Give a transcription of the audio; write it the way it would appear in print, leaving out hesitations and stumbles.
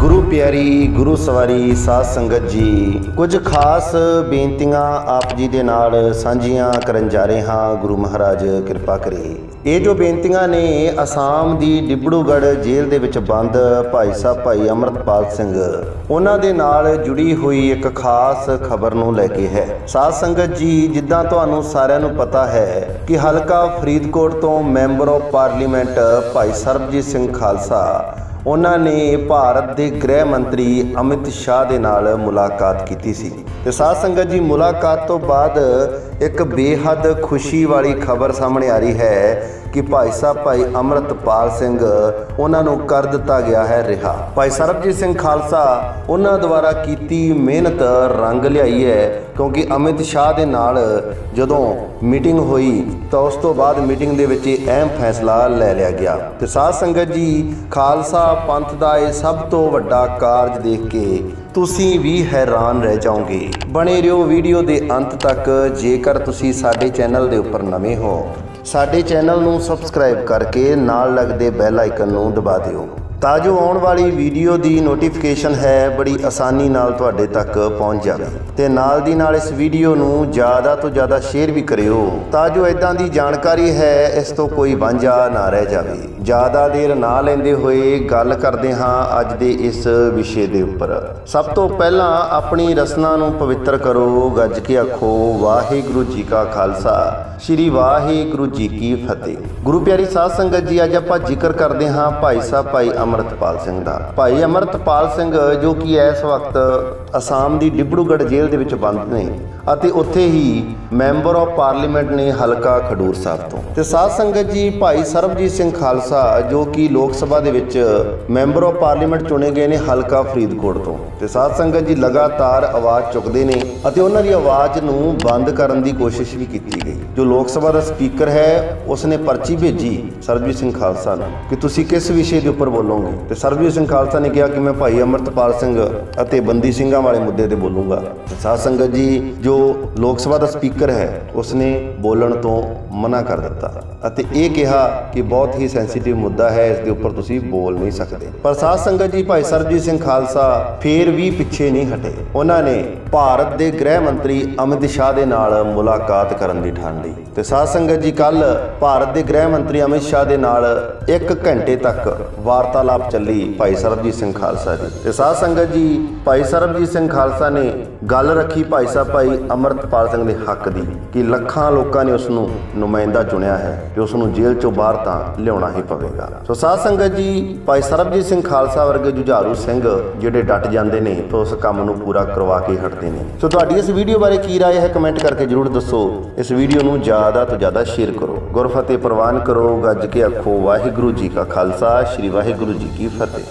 गुरु प्यारी गुरु सवारी साध संगत जी, कुछ खास बेनतियां आप जी दे नाल सांझियां करन जा रहे हाँ। गुरु महाराज किरपा करे। ये जो बेनतियां ने आसाम की डिब्रूगढ़ जेल दे विच बंद भाई साहब भाई अमृतपाल सिंह उन्हां दे नाल जुड़ी हुई एक खास खबर नूं लैके है। साध संगत जी, जिद्दां तुहानूं सारिआं नूं पता है कि हलका फरीदकोट तो मैंबर ऑफ पार्लीमेंट भाई सरबजीत सिंह खालसा उन्होंने भारत के गृह मंत्री अमित शाह के नाल मुलाकात की सी। ते साध संगत जी, मुलाकात तो बाद एक बेहद खुशी वाली खबर सामने आ रही है कि भाई साहब भाई अमृतपाल सिंह उन्होंने कर दिता गया है रिहा। भाई सरबजीत सिंह खालसा उन्होंने द्वारा की मेहनत रंग लियाई है, क्योंकि अमित शाह के नाल जदों मीटिंग हुई तो उस तो बाद मीटिंग दे विच अहम फैसला ले लिया गया। तो साध संगत जी, खालसा पंथ का यह सब तो वड्डा कारज देख के तुसी भी हैरान रह जाओगे। बने रहो वीडियो के अंत तक। जेकर तुसी साडे चैनल के उपर नवे हो, साडे चैनल नूं सबसक्राइब करके नाल लगदे बैल आइकन नूं दबा दिओ, तां जो आउण वाली वीडियो की नोटिफिकेशन है बड़ी आसानी नाल तुहाडे तक पहुँच जाए। ते नाल दी नाल इस वीडियो नूं ज़्यादा तो ज़्यादा शेयर भी करियो, तां जो इदां दी जानकारी है इस तो कोई वांझा ना रह जाए। ज़्यादा देर ना लेंदे होए गल करदे हाँ अज दे इस विषय दे उपर। सब तो पहला अपनी रसना नूं पवित्र करो, गज के आखो वाहिगुरू जी का खालसा श्री वाहिगुरू जी की फतेह। गुरु प्यारी साध संगत जी, अज आपां जिक्र करते हाँ भाई साहब भाई अमृतपाल सिंह दा। भाई अमृतपाल सिंह जो कि इस वक्त आसाम की डिब्रूगढ़ जेल दे विच बंद ने, अते उत्थे ही मैंबर ऑफ पार्लीमेंट ने हलका खडूर साहब तो। ते साध संगत जी, भाई सरबजीत सिंह खालसा जो कि लोक सभा दे विच मैंबर ऑफ पार्लीमेंट चुने गए ने हलका फरीदकोट तो। ते साध संगत जी लगातार आवाज़ चुकते हैं अते उन्हां दी आवाज़ नूं बंद करन दी कोशिश भी की गई। जो लोक सभा का स्पीकर है उसने पर्ची भेजी सरबजीत सिंह खालसा ने कि तुसी किस विषय के उपर बोलोगे। तो सरबजीत सिंह खालसा ने कहा कि मैं भाई अमृतपाल सिंह अते बंदी सिंघां वाले मुद्दे ते बोलूँगा। साध संगत जी, जो लोक सभा का स्पीकर है उसने बोलण तो मना कर दिता अते ये कहा कि बहुत ही सेंसिटिव मुद्दा है, इसके उपर तुसी बोल नहीं सकते। पर साध संगत जी, भाई सरबजीत सिंह खालसा फिर भी पिछे नहीं हटे। उन्होंने भारत के गृह मंत्री अमित शाह के नाल मुलाकात करन दी ठान ली। ते साध संगत जी, कल भारत के गृह मंत्री अमित शाह के नाल 1 घंटे तक वार्तालाप चली भाई सरबजीत सिंह खालसा जी। ते साध संगत जी, भाई सरबजीत सिंह खालसा ने गल रखी भाई साहब भाई अमृतपाल सिंह के हक की कि लखां लोगों ने उसनूं नुमाइंदा चुनिया है कि उसनूं जेल चों बाहर तां लियाउणा ही पवेगा। सो साध संगत जी, भाई सरबजीत सिंह खालसा वर्गे जुझारू सिंह जिहड़े डट जांदे ने तो उस काम नूं पूरा करवा के हटदे ने। सो तुहाडी इस वीडियो बारे की राय है कमेंट करके जरूर दसो। इस वीडियो नूं ज़्यादा तो ज़्यादा शेयर करो, गुरफतेह प्रवान करो, गज के आखो वाहिगुरू जी का खालसा श्री वाहिगुरू जी की फतेह।